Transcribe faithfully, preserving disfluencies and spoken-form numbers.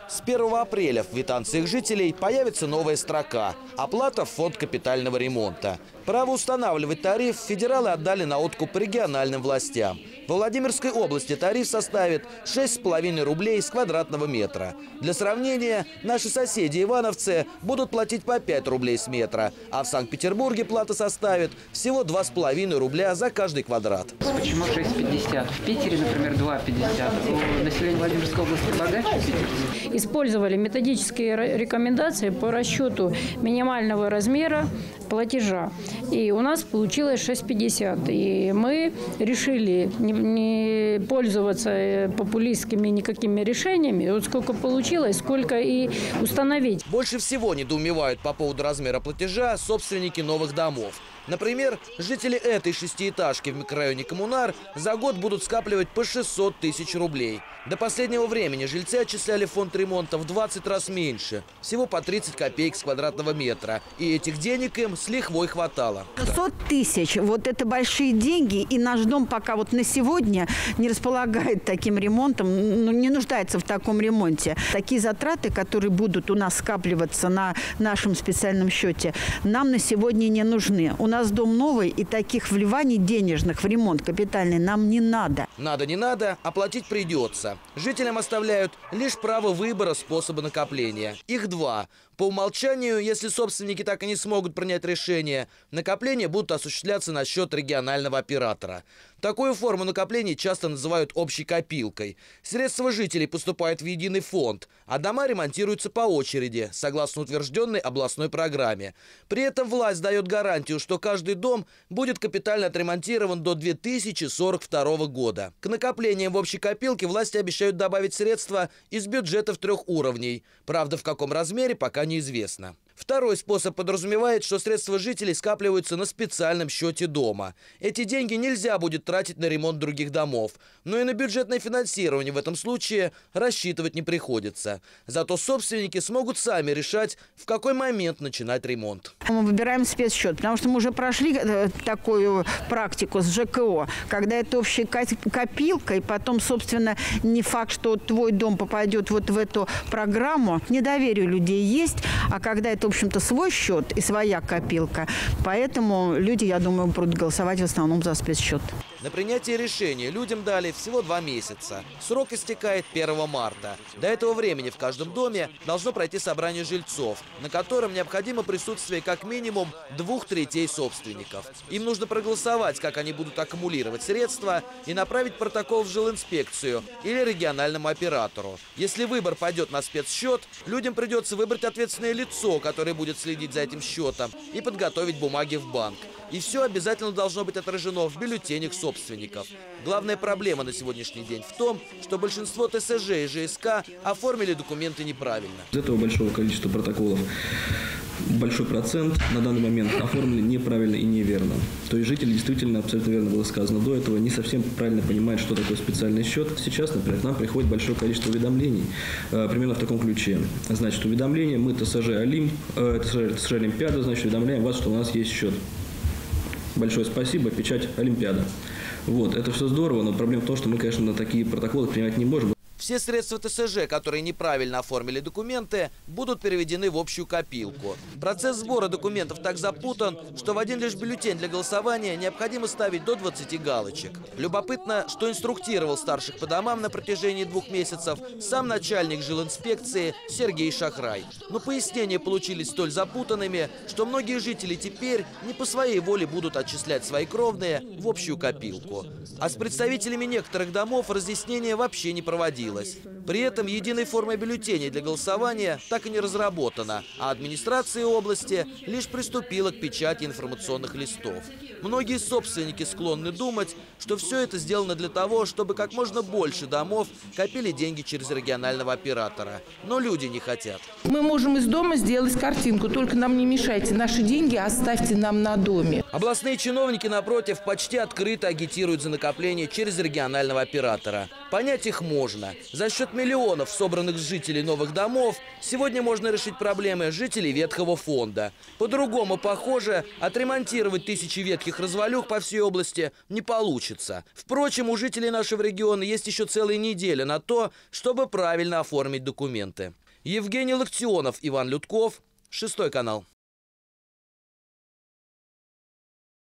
С первого апреля в квитанциях жителей появится новая строка – оплата в фонд капитального ремонта. Право устанавливать тариф федералы отдали на откуп региональным властям. Во Владимирской области тариф составит шесть с половиной рублей с квадратного метра. Для сравнения, наши соседи ивановцы будут платить по пять рублей с метра, а в Санкт-Петербурге плата составит всего два с половиной рубля за каждый квадрат. Почему шесть пятьдесят? В Питере, например, два пятьдесят. У населения Владимирской области богаче питерцев? Использовали методические рекомендации по расчету минимального размера платежа. И у нас получилось шесть пятьдесят. И мы решили не, не пользоваться популистскими никакими решениями. Вот сколько получилось, сколько и установить. Больше всего недоумевают по поводу размера платежа собственники новых домов. Например, жители этой шестиэтажки в микрорайоне Коммунар за год будут скапливать по шестьсот тысяч рублей. До последнего времени жильцы отчисляли фонд ремонта в двадцать раз меньше. Всего по тридцать копеек с квадратного метра. И этих денег им с лихвой хватало. шестьсот тысяч. Вот это большие деньги. И наш дом пока вот на сегодня не располагает таким ремонтом, ну, не нуждается в таком ремонте. Такие затраты, которые будут у нас скапливаться на нашем специальном счете, нам на сегодня не нужны. У нас дом новый, и таких вливаний денежных в ремонт капитальный нам не надо. Надо, не надо, оплатить придется. Жителям оставляют лишь право выбора способа накопления. Их два. По умолчанию, если собственники так и не смогут принять решение, накопления будут осуществляться на счет регионального оператора. Такую форму накоплений часто называют общей копилкой. Средства жителей поступают в единый фонд, а дома ремонтируются по очереди, согласно утвержденной областной программе. При этом власть дает гарантию, что каждый дом будет капитально отремонтирован до две тысячи сорок второго года. К накоплениям в общей копилке власти обещают добавить средства из бюджетов трех уровней. Правда, в каком размере, пока неизвестно. Второй способ подразумевает, что средства жителей скапливаются на специальном счете дома. Эти деньги нельзя будет тратить на ремонт других домов. Но и на бюджетное финансирование в этом случае рассчитывать не приходится. Зато собственники смогут сами решать, в какой момент начинать ремонт. Мы выбираем спецсчет, потому что мы уже прошли такую практику с ЖКО, когда это общая копилка, и потом, собственно, не факт, что твой дом попадет вот в эту программу. Недоверие у людей есть, а когда это, в общем-то, свой счет и своя копилка, поэтому люди, я думаю, будут голосовать в основном за спецсчет. На принятие решения людям дали всего два месяца. Срок истекает первого марта. До этого времени в каждом доме должно пройти собрание жильцов, на котором необходимо присутствие как минимум двух третей собственников. Им нужно проголосовать, как они будут аккумулировать средства, и направить протокол в жилинспекцию или региональному оператору. Если выбор пойдет на спецсчет, людям придется выбрать ответственное лицо, которое будет следить за этим счетом, и подготовить бумаги в банк. И все обязательно должно быть отражено в бюллетенях собственников. Главная проблема на сегодняшний день в том, что большинство ТСЖ и ЖСК оформили документы неправильно. Из этого большого количества протоколов большой процент на данный момент оформлены неправильно и неверно. То есть жители действительно, абсолютно верно было сказано до этого, не совсем правильно понимают, что такое специальный счет. Сейчас, например, к нам приходит большое количество уведомлений, э, примерно в таком ключе. Значит, уведомление, мы ТСЖ Олимп, э, ТСЖ Олимпиада, значит, уведомляем вас, что у нас есть счет. Большое спасибо, печать Олимпиада. Вот, это все здорово, но проблема в том, что мы, конечно, на такие протоколы принимать не можем. Все средства ТСЖ, которые неправильно оформили документы, будут переведены в общую копилку. Процесс сбора документов так запутан, что в один лишь бюллетень для голосования необходимо ставить до двадцати галочек. Любопытно, что инструктировал старших по домам на протяжении двух месяцев сам начальник жилинспекции Сергей Шахрай. Но пояснения получились столь запутанными, что многие жители теперь не по своей воле будут отчислять свои кровные в общую копилку. А с представителями некоторых домов разъяснения вообще не проводилось. При этом единой формы бюллетеней для голосования так и не разработана, а администрация области лишь приступила к печати информационных листов. Многие собственники склонны думать, что все это сделано для того, чтобы как можно больше домов копили деньги через регионального оператора. Но люди не хотят. Мы можем из дома сделать картинку, только нам не мешайте. Наши деньги оставьте нам на доме. Областные чиновники, напротив, почти открыто агитируют за накопление через регионального оператора. Понять их можно. За счет миллионов, собранных с жителей новых домов, сегодня можно решить проблемы жителей ветхого фонда. По-другому, похоже, отремонтировать тысячи ветхих развалюх по всей области не получится. Впрочем, у жителей нашего региона есть еще целая неделя на то, чтобы правильно оформить документы. Евгений Локтионов, Иван Людков, Шестой канал.